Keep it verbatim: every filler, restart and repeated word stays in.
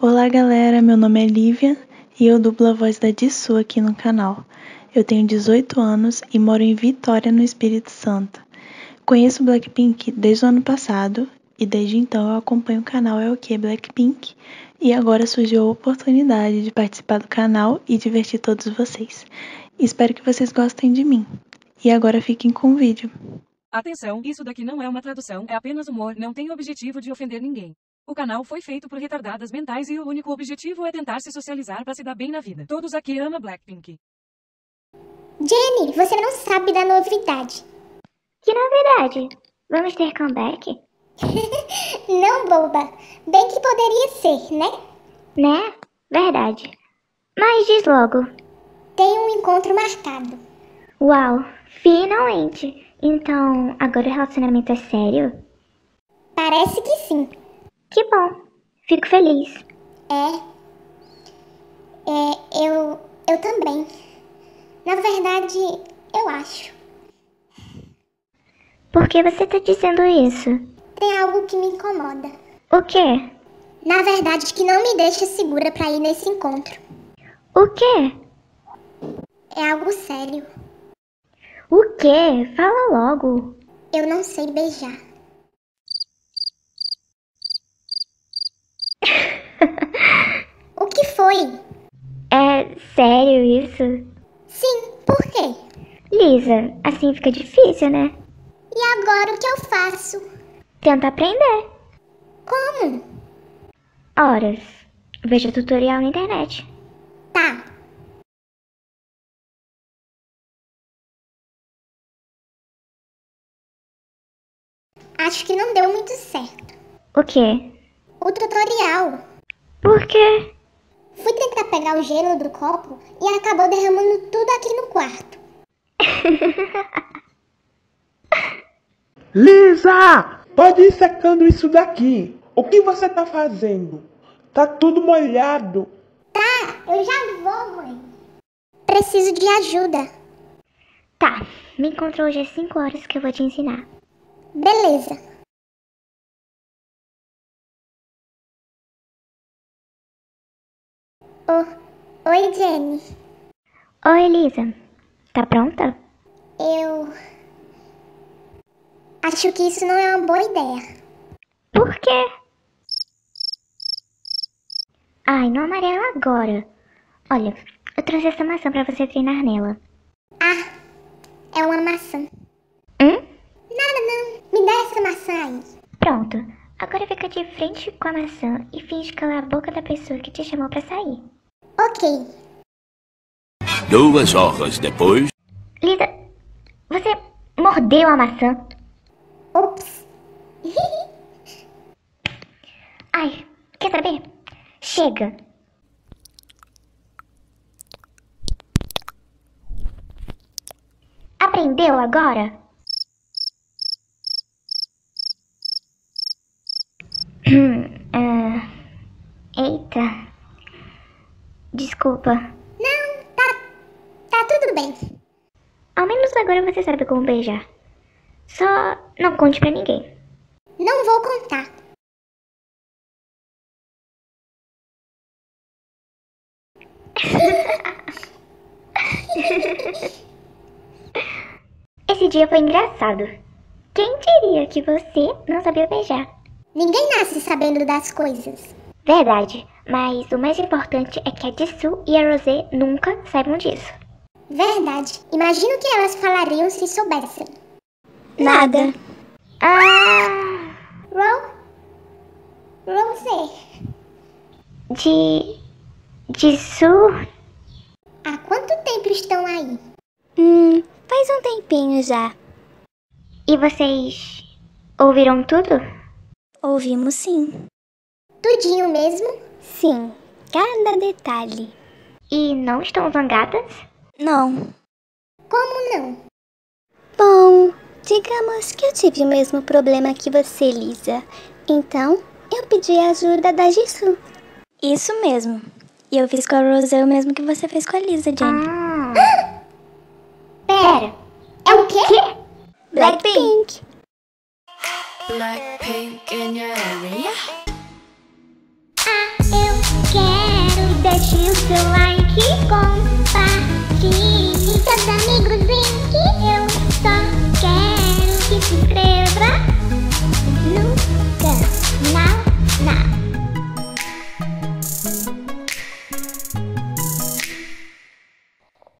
Olá galera, meu nome é Lívia e eu dublo a voz da Jisoo aqui no canal. Eu tenho dezoito anos e moro em Vitória, no Espírito Santo. Conheço Blackpink desde o ano passado e desde então eu acompanho o canal É O Que Blackpink e agora surgiu a oportunidade de participar do canal e divertir todos vocês. Espero que vocês gostem de mim. E agora fiquem com o vídeo. Atenção, isso daqui não é uma tradução, é apenas humor, não tem o objetivo de ofender ninguém. O canal foi feito por retardadas mentais e o único objetivo é tentar se socializar para se dar bem na vida. Todos aqui amam Blackpink. Jenny, você não sabe da novidade. Que novidade? Vamos ter comeback? Não, boba. Bem que poderia ser, né? Né? Verdade. Mas diz logo. Tem um encontro marcado. Uau, finalmente. Então, agora o relacionamento é sério? Parece que sim. Que bom. Fico feliz. É. É, eu... eu também. Na verdade, eu acho. Por que você tá dizendo isso? Tem algo que me incomoda. O quê? Na verdade, que não me deixa segura pra ir nesse encontro. O quê? É algo sério. O quê? Fala logo. Eu não sei beijar. O que foi? É sério isso? Sim, por quê? Lisa, assim fica difícil, né? E agora o que eu faço? Tenta aprender. Como? Horas. Veja tutorial na internet. Tá. Acho que não deu muito certo. O quê? O tutorial. Por quê? Fui tentar pegar o gelo do copo e acabou derramando tudo aqui no quarto. Lisa! Pode ir secando isso daqui. O que você tá fazendo? Tá tudo molhado. Tá, eu já vou, mãe. Preciso de ajuda. Tá, me encontra hoje às cinco horas que eu vou te ensinar. Beleza. Oh, oi, Jenny. Oi, Lisa. Tá pronta? Eu... acho que isso não é uma boa ideia. Por quê? Ai, não amarela agora. Olha, eu trouxe essa maçã pra você treinar nela. Ah, é uma maçã. Hum? Nada não, me dá essa maçã aí. Pronto, agora fica de frente com a maçã e finge calar a boca da pessoa que te chamou pra sair. Ok. Duas horas depois... Lisa, você mordeu a maçã? Ops. Ai, quer saber? Chega. Aprendeu agora? Hum, uh, eita. Desculpa. Não, tá... tá tudo bem. Ao menos agora você sabe como beijar. Só não conte pra ninguém. Não vou contar. Esse dia foi engraçado. Quem diria que você não sabia beijar? Ninguém nasce sabendo das coisas. Verdade, mas o mais importante é que a Jisoo e a Rosé nunca saibam disso. Verdade. Imagino o que elas falariam se soubessem. Nada. Ah... Ro... Rosé. De... Jisoo? Há quanto tempo estão aí? Hum, faz um tempinho já. E vocês ouviram tudo? Ouvimos sim. Tudinho mesmo? Sim, cada detalhe. E não estão zangadas? Não. Como não? Bom, digamos que eu tive o mesmo problema que você, Lisa. Então, eu pedi a ajuda da Jisoo. Isso mesmo. E eu fiz com a Rosé o mesmo que você fez com a Lisa, Jenny. Ah. Pera, é o quê? Blackpink. Blackpink in your area. Ah, eu deixe o seu like e compartilhe.